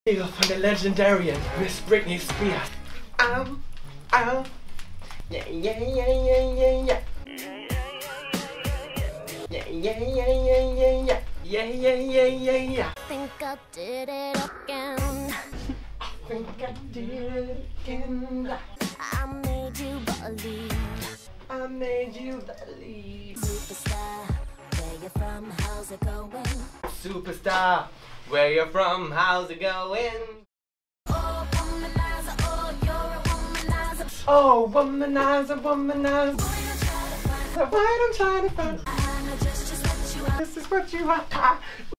Hail from the legendary Miss Britney Spears. Yeah, yeah, yeah, yeah, yeah, yeah. Yeah, yeah, yeah, yeah, yeah, yeah. Yeah, yeah, yeah, yeah, yeah. Think I did it again. I think I did it again. I made you believe. I made you believe. Superstar, where you from? How's it going? Superstar, where you from? How's it going? Oh, womanizer, oh, you're a womanizer. Oh, womanizer, womanizer. Why don't try to find? Just what you are. This is what you are.